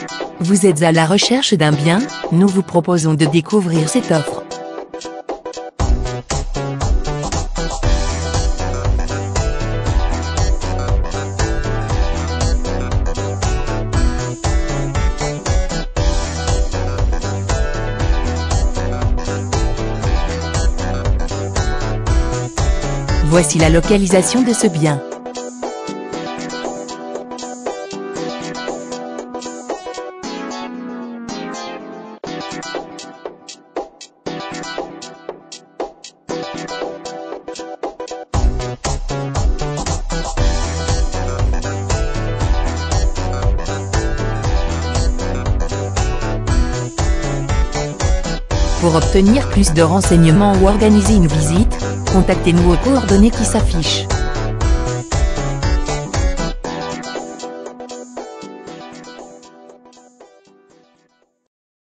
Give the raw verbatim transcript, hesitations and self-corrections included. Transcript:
Vous êtes à la recherche d'un bien? Nous vous proposons de découvrir cette offre. Voici la localisation de ce bien. Pour obtenir plus de renseignements ou organiser une visite, contactez-nous aux coordonnées qui s'affichent.